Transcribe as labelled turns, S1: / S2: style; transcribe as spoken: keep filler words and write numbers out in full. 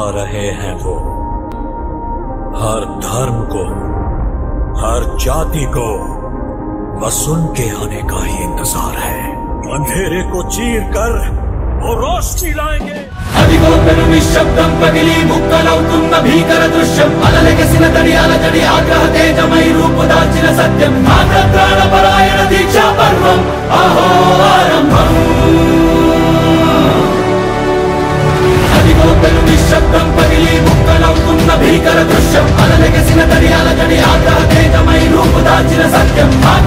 S1: रहे हैं वो हर धर्म को, हर जाति को बस उनके आने का ही इंतजार है। अंधेरे को चीर कर वो रोशनी लाएंगे।
S2: అదిగో పెను నిశ్శబ్దం పగిలి ముక్కలవుతున్న భీకర దృశ్యం, అలలెగసిన తడియాల జడి ఆగ్రహ తేజమై రూపుదాల్చిన సత్యం, ఆగ్రహ పరాయణ దీక్షా పర్వం అహో ఆరంభం। అదిగో పెను నిశ్శబ్దం పగిలి ముక్కలవుతున్న భీకర దృశ్యం, అలలెగసిన తడియాల జడి ఆగ్రహ తేజమై రూపుదాల్చిన సత్యం।